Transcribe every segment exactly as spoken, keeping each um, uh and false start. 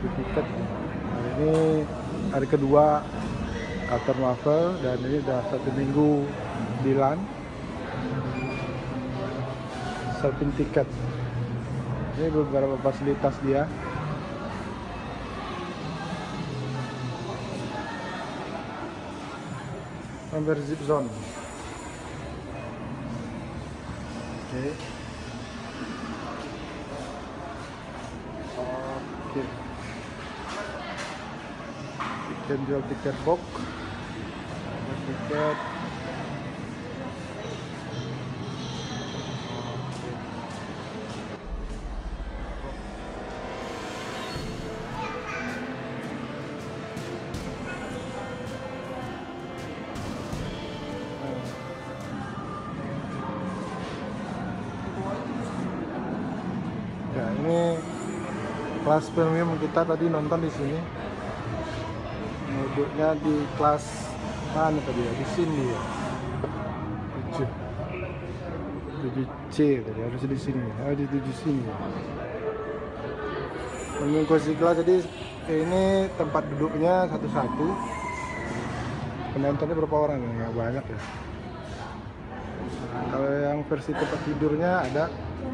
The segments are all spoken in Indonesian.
satu tiket. Nah, ini hari kedua Qatar Marvel dan ini udah satu minggu di LAN. Shopping tiket. Ini beberapa fasilitas dia. Hampir zip zone. Oke. Oke. Kita jual tiket box. Tiket. Ya, ini kelas premium kita tadi nonton di sini. Duduknya di kelas mana tadi ya? Di sini ya. tujuh. tujuh C tadi harus di sini. Oh, di tujuh sini. Premium kursi kelas, jadi ini tempat duduknya satu-satu. Penontonnya berapa orang? Nggak banyak ya. Nah, kalau yang versi tempat tidurnya ada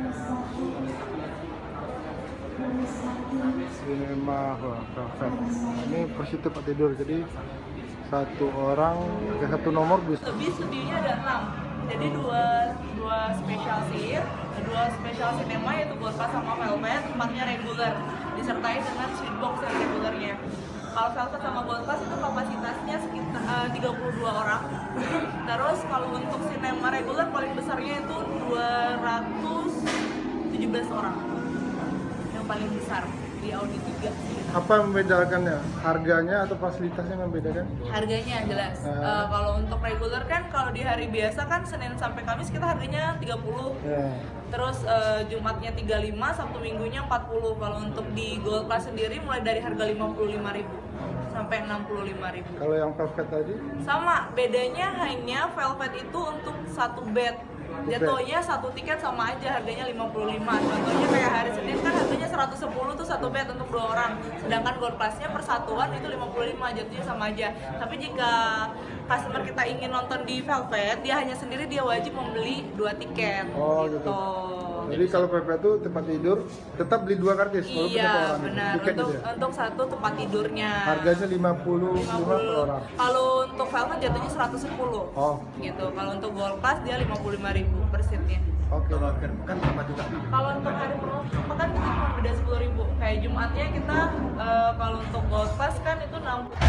Cinema Perfect. Ini versi tempat tidur, jadi satu orang ke satu nomor bisa. Lebih studionya ada enam, jadi dua dua special seat, dua special cinema yaitu Gold Pass sama Velvet, empatnya regular disertai dengan suite box yang regulernya. Kalau Velvet sama Gold Pass itu kapasitasnya sekitar uh, tiga puluh dua orang. Terus kalau untuk cinema regular paling besarnya itu dua ratus tujuh belas orang. Yang paling besar di Audi tiga. Apa yang membedakannya? Harganya atau fasilitasnya yang membedakan? Harganya jelas. Uh, uh, kalau untuk regular kan kalau di hari biasa kan Senin sampai Kamis kita harganya tiga puluh. Yeah. Terus uh, Jumatnya tiga puluh lima, Sabtu Minggunya empat puluh. Kalau untuk di Gold Class sendiri mulai dari harga lima puluh lima ribu sampai enam puluh lima ribu. Kalau yang Velvet tadi? Sama, bedanya hanya Velvet itu untuk satu bed. Jatuhnya satu tiket sama aja harganya lima puluh lima. Contohnya kayak hari Senin kan harganya seratus sepuluh tuh satu bed untuk dua orang. Sedangkan Gold Class-nya persatuan itu lima puluh lima, jatuhnya sama aja. Tapi jika customer kita ingin nonton di Velvet, dia hanya sendiri dia wajib membeli dua tiket. Oh, gitu. gitu. Jadi kalau Velvet itu tempat tidur tetap beli dua kartis walaupun Iya, satu orang. benar. Tiket Untuk gitu ya? untuk satu tempat tidurnya. Harganya lima puluh lima per orang. Kalau untuk Velvet jatuhnya seratus sepuluh. Oh. Gitu. Kalau untuk Gold Class dia lima puluh lima ribu per seatnya. Oke, okay. Kan sama juga. Kalau untuk hari pekan kita cuma beda sepuluh ribu. Kayak Jumatnya kita uh, kalau untuk Gold Class kan itu enam puluh.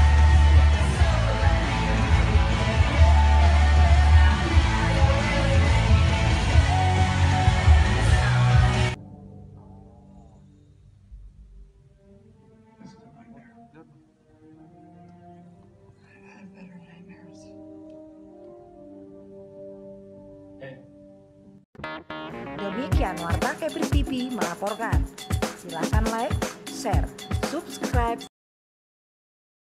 Demikian Warta Kepri T V melaporkan. Silakan like, share, subscribe.